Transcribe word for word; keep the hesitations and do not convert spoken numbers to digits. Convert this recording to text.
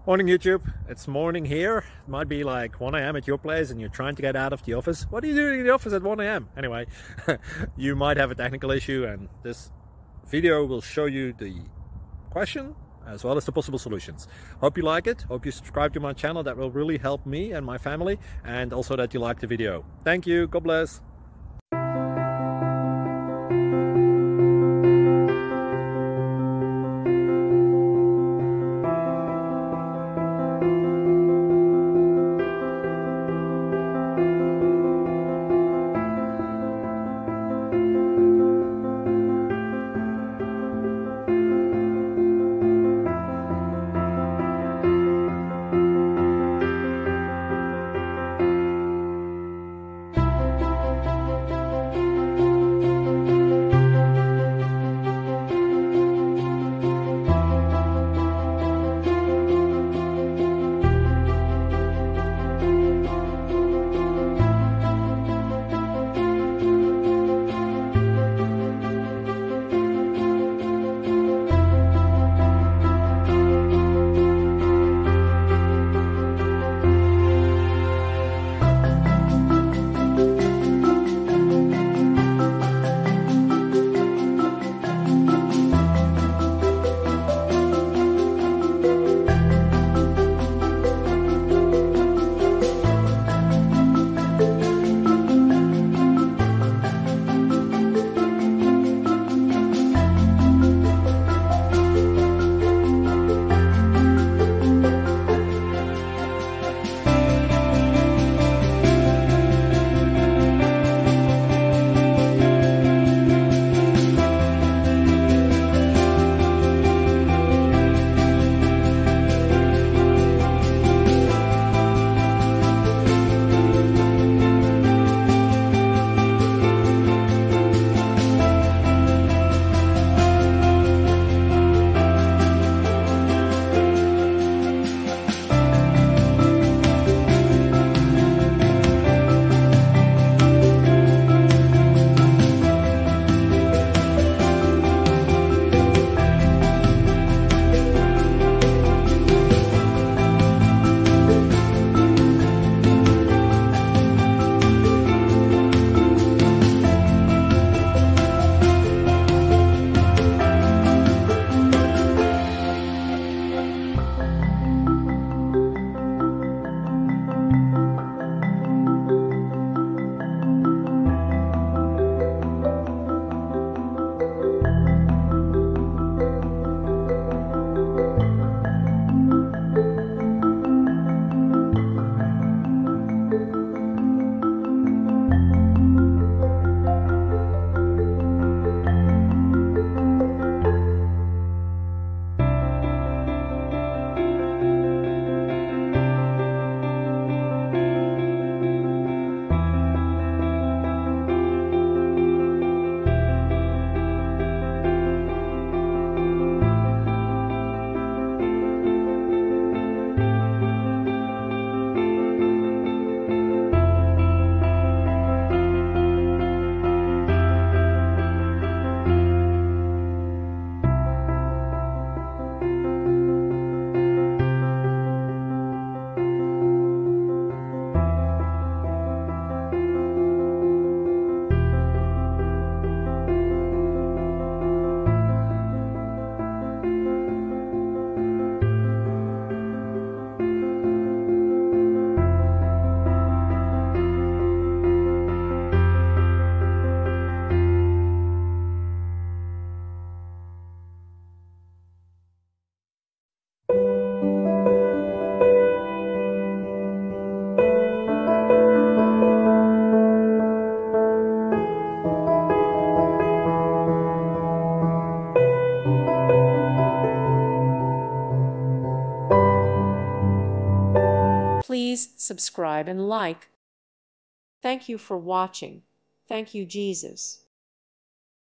Morning YouTube, it's morning here. It might be like one A M at your place and you're trying to get out of the office. What are you doing in the office at one A M? Anyway, you might have a technical issue and this video will show you the question as well as the possible solutions. Hope you like it, hope you subscribe to my channel. That will really help me and my family, and also that you like the video. Thank you, God bless. Please subscribe and like. Thank you for watching. Thank you, Jesus.